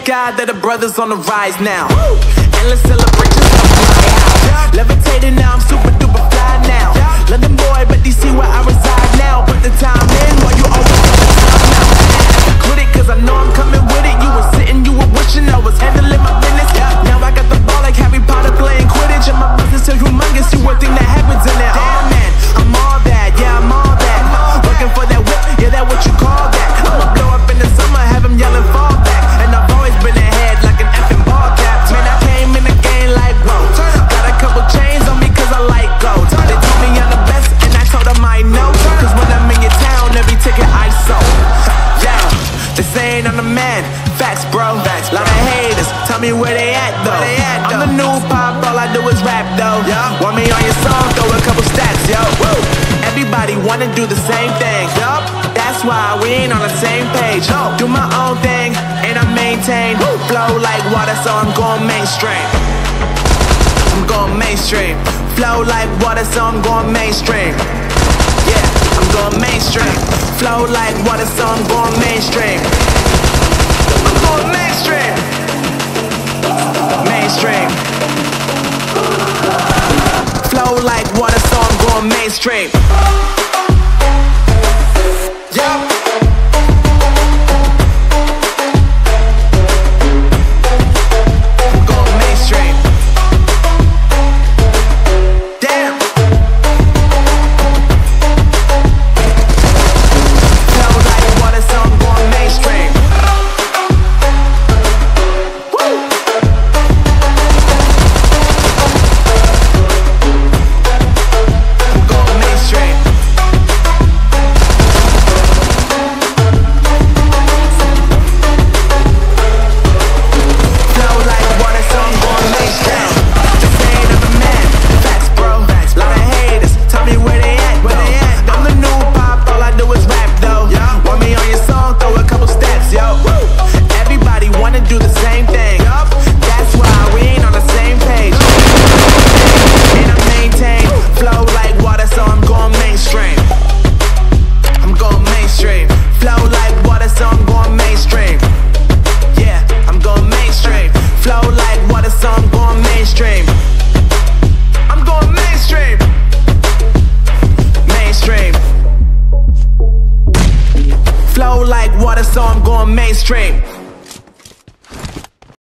thank God that the brothers on the rise now. Endless celebrations of my house. Levitating now, I'm super duper fly now. London boy, but DC where I reside now. Put the time in while you always put the time out. Quit it, cause I know I'm coming with it. You were sitting, you were wishing I was handling my business. Now I got the ball like Harry Potter playing Quidditch. And my business is humongous, you would think that happens in it. Oh man, I'm all that, yeah, I'm all that. Looking for that whip, yeah, that what you call that. I'ma blow up in the summer, have him yelling fall back. And I've always been ahead like an effing ball cap. Man, I came in the game like, whoa. Got a couple chains on me cause I like gold. They told me I'm the best and I told them I know. Cause when I'm in your town, every ticket I sold. Yeah, they saying I'm the man. Facts, bro. Facts, lot of haters. Tell me where they at though. I'm the new pop, all I do is rap though. Want me on your song, throw a couple stats, yo. Woo. Everybody wanna do the same thing. That's why we ain't on the same page. Do my own thing and I maintain. Flow like water, so I'm going mainstream. I'm going mainstream. Flow like water, so I'm going mainstream. Yeah, I'm going mainstream. Flow like water, so I'm going mainstream. I'm going mainstream. Mainstream. Flow like water, so I'm going mainstream. Yeah. Flow like water, so I'm going mainstream.